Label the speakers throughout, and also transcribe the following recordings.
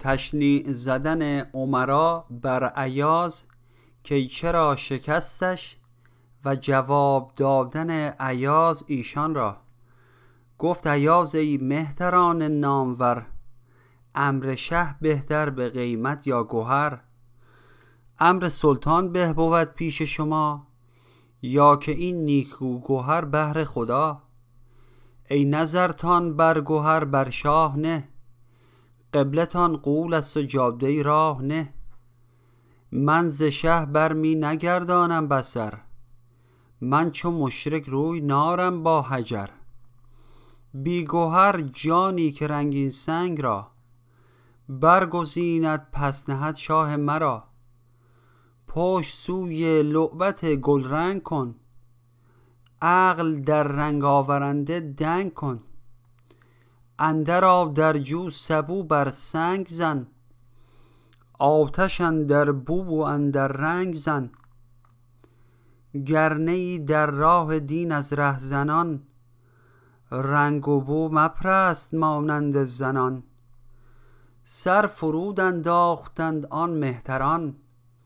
Speaker 1: تشنیع زدن امرا بر ایاز که چرا شکستش و جواب دادن ایاز ایشان را. گفت ایاز ای مهتران نامور، امر شه بهتر به قیمت یا گوهر؟ امر سلطان به بود پیش شما، یا که این نیکو گوهر بهر خدا؟ ای نظرتان بر گوهر بر شاه نه، قبلتان قول است و جاده راه نه. من ز شه بر می نگردانم بصر، من چو مشرک روی نارم با حجر. بی گوهر جانی که رنگین سنگ را، برگزیند پس نهد شاه مرا. پشت سوی لعبت گلرنگ کن، عقل در رنگ آورنده دنگ کن. اندر آب در جو سبو بر سنگ زن، آتش اندر بو و اندر رنگ زن. گر نه ای در راه دین از ره زنان، رنگ و بو مپرست مانند زنان. سر فرود انداختند آن مهتران،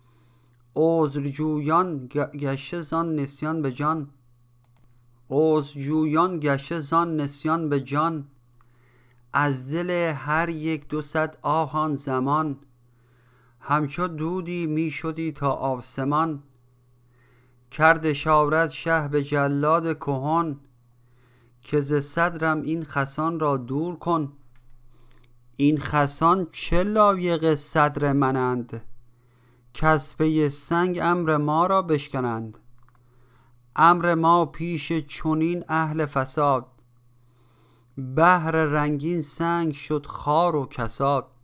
Speaker 1: عذرجویان گشته زان نسیان به جان. عذرجویان گشته زان نسیان به جان، از دل هر یک 200 آه آن زمان. همچو دودی می شدی تا آسمان، کرد اشارت شه به جلاد کهن. که ز صدرم این خسان را دور کن. این خسان چه لایق صدر منند، کز پی سنگ امر ما را بشکنند. امر ما پیش چنین اهل فساد، بهر رنگین سنگ شد خار و کساد.